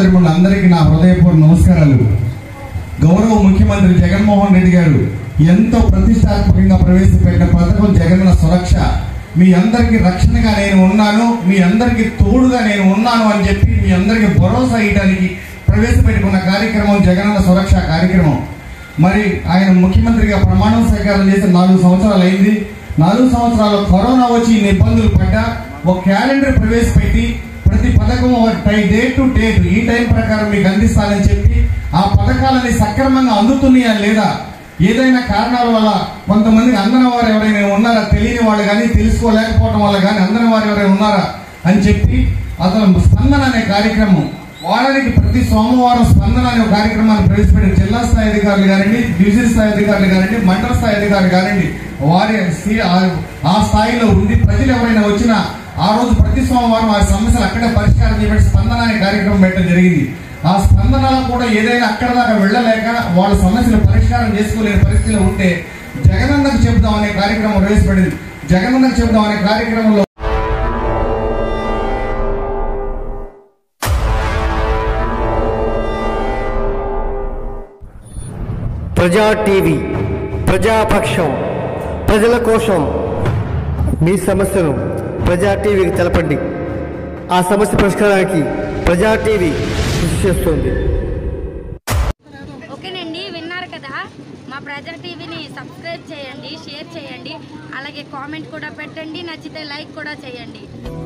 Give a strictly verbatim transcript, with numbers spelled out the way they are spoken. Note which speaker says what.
Speaker 1: సోదరిమణులు అందరికీ నా హృదయపూర్వక నమస్కారాలు. గౌరవ ముఖ్యమంత్రి జగన్మోహన్ రెడ్డి గారు ఎంతో ప్రతిష్టాత్మకంగా ప్రవేశపెట్టిన పథకం జగనన్న సురక్ష. మీ అందరికీ రక్షణగా నేను ఉన్నాను, మీ అందరికీ తోడుగా నేను ఉన్నాను అని చెప్పి మీ అందరికీ భరోసా ఇవ్వడానికి ప్రవేశపెట్టుకున్న కార్యక్రమం జగనన్న సురక్ష కార్యక్రమం. మరి ఆయన ముఖ్యమంత్రిగా ప్రమాణం స్వీకారం చేసి నాలుగు సంవత్సరాలు అయింది. నాలుగు సంవత్సరాలు కరోనా వచ్చి ఇన్ని ఇబ్బందులు పడ్డా ఒక క్యాలెండర్ ప్రవేశపెట్టి ప్రతి పథకం డేట్ టు డేట్ ఈ టైం ప్రకారం మీకు అందిస్తానని చెప్పి ఆ పథకాలని సక్రమంగా అందుతున్నాయా లేదా, ఏదైనా కారణాల వల్ల కొంతమందికి అందని వారు ఎవరైనా ఉన్నారా, తెలియని వాళ్ళు కానీ తెలుసుకోలేకపోవడం వల్ల కానీ అందని వారు ఎవరైనా ఉన్నారా అని చెప్పి అతను స్పందన అనే కార్యక్రమం వారానికి ప్రతి సోమవారం స్పందన అనే కార్యక్రమాన్ని ప్రవేశపెట్టిన జిల్లా స్థాయి అధికారులు కానివ్వండి, డివిజన్ స్థాయి అధికారులు కానివ్వండి, మండల స్థాయి అధికారులు కానివ్వండి, వారి ఆ స్థాయిలో ఉండి ప్రజలు ఎవరైనా వచ్చినా ఆ రోజు ప్రతి సోమవారం ఆ సమస్యలు అక్కడే పరిష్కారం చేయబడి స్పందన అనే కార్యక్రమం పెట్టడం జరిగింది. ఆ స్పందనలో కూడా ఏదైనా అక్కడ దాకా వెళ్ళలేక వాళ్ళ సమస్యలు పరిష్కారం చేసుకోలేని పరిస్థితిలో ఉంటే జగనన్నకు చెబుదాం అనే కార్యక్రమం ప్రవేశపెట్టింది. జగనన్నకు చెబుదాం అనే కార్యక్రమంలో
Speaker 2: ప్రజా టీవీ ప్రజాపక్షం ప్రజల కోసం మీ సమస్యను ప్రజా టీవీకి తెలపండి. ఆ సమస్య పరిష్కారానికి ప్రజా టీవీ కృషి చేస్తుంది.
Speaker 3: ఓకేనండి, విన్నారు కదా. మా ప్రజా టీవీని సబ్స్క్రైబ్ చేయండి, షేర్ చేయండి, అలాగే కామెంట్ కూడా పెట్టండి, నచ్చితే లైక్ కూడా చేయండి.